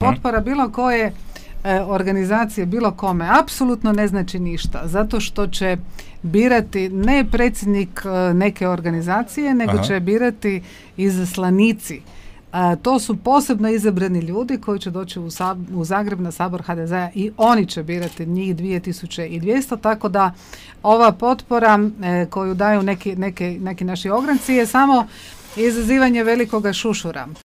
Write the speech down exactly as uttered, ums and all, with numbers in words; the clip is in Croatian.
Potpora bilo koje e, organizacije, bilo kome, apsolutno ne znači ništa, zato što će birati ne predsjednik e, neke organizacije, nego Aha. će birati izaslanici. A, to su posebno izabrani ljudi koji će doći u, Sab- u Zagreb na sabor ha de zea i oni će birati njih dvije tisuće dvjesto, tako da ova potpora e, koju daju neki, neki, neki naši ogranci je samo izazivanje velikoga šušura.